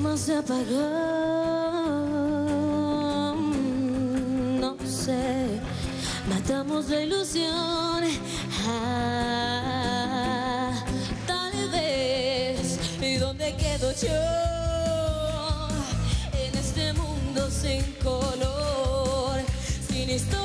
llama se apagó. No sé, matamos la ilusión. Tal vez, ¿y dónde quedo yo en este mundo sin color, sin historia?